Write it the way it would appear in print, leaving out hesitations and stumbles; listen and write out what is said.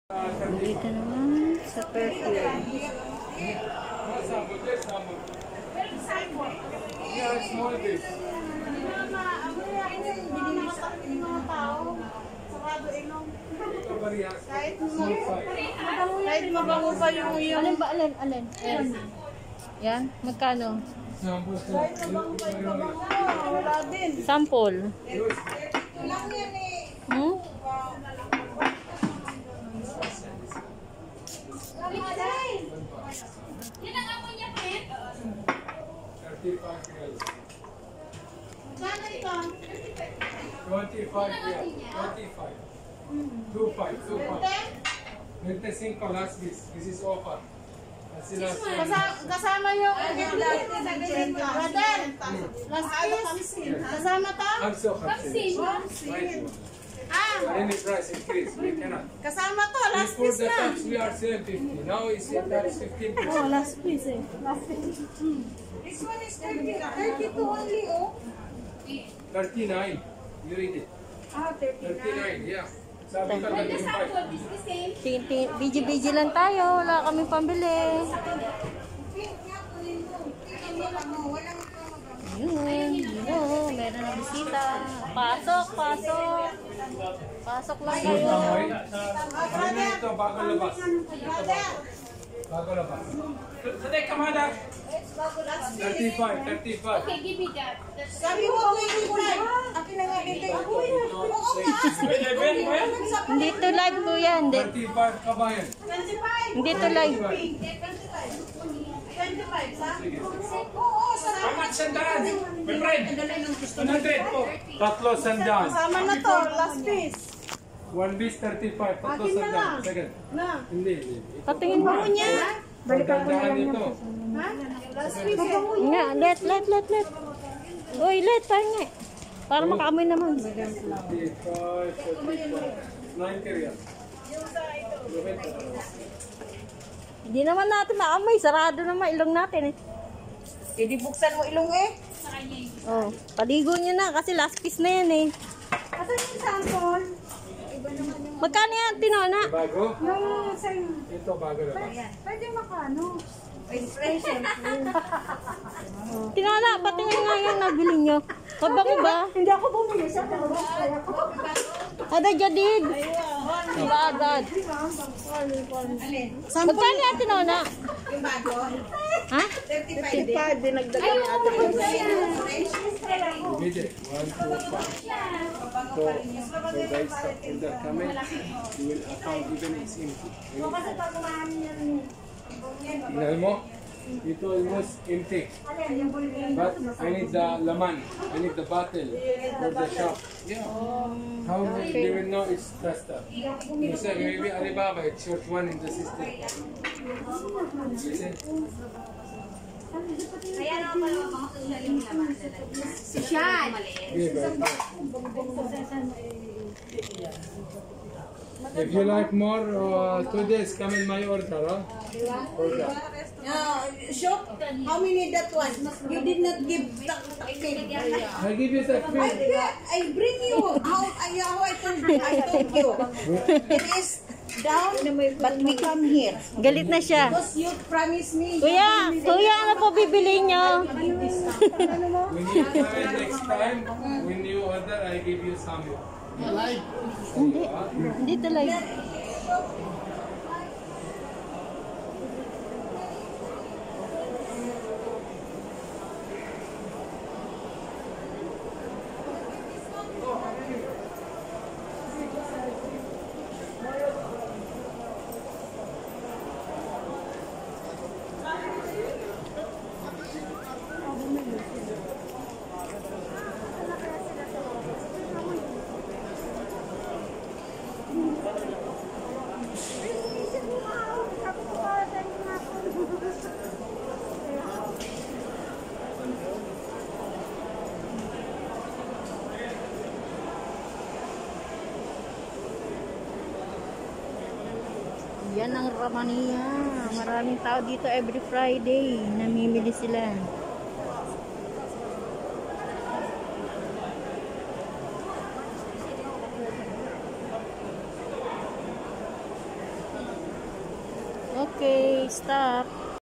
Dito naman sa perfume. Kahit mabango pa yung Alin ba? Alin? Yan? Magkano? kahit mabango pa yung mabango, wala din. Sample. Lang yan eh. Hmm? Yan ang amoy niya, Pet. 35 reals. Sana ito. 25 reals. 25. 25. 25 last piece. This is offer. That's the last one. Kasama yung brother. Last piece. Kasama to? Also, right. Any price increase, we cannot. Kasama to. Last Before piece the na. tax, we are selling 50. Now it's tax 15%. Oh, last piece eh. Last piece. This one is 32 only, oh. 39. You read it. Ah, 39, yeah. Sabi ka 35. BG lang tayo. Wala kami pambili. Yun. Meron na bisita. Pasok. Pasok lang kayo. Ano ito? Bago labas. Bago labas. Today, kamada. 35. Okay, give me that. Sabi mo, 25. Akin na nga dito. Oo nga. Hindi to live po yan. 35 kabayan. 25. Hindi to live. 25, sa? Oo, sa. Sandaan. My friend. 100 po. Tatlo sandaan. Kasama na to, last piece. One piece 35. Tatlo Akin na sandaan. lang. Second. Na. Hindi. Patingin mo niya. Sandaan ito. Ha? Last piece. Nga, let. Uy, let, pahinga. Para makaamoy naman. 35, 45. 90 riyals. Hindi naman natin maamoy. Sarado naman ilong natin eh. Hindi buksan mo ilong eh. Oh, paligo nyo na kasi last piece na yan eh. Asan yung sample? Magkano yan, Tinona? Bago? Yung sa Ito bago labas. pwede makano? Expression. Tinona, patingin nga yung nabili nyo. Mabango ba? Hindi ako bumili sa tawag. Ada jadid. Bagad. Magkano yan, Tinona? Yung bago? Ha? 35. Dinagdagan natin. Bigyan. 1, 2, 5. So guys, after coming, you will account even it's empty. Tingnan mo, ito almost empty. But I need the laman. I need the bottle for the shop. Yeah. How they will know it's pasta? You say maybe Alibaba, it's short one in the system. You see? Si Sean. Yeah, but if you like more, 2 days come in my order, huh? Order. Shop, how many that one? You did not give takpin. I give you the fee. I bring you. How I told you. It is down, but we come here. Galit na siya. Because you promised me. Kuya, ano po bibili nyo? When you try next time, when you order, I give you some. Hindi talaga. Yan ang Ramania. Maraming tao dito every Friday. Namimili sila. Okay, stop.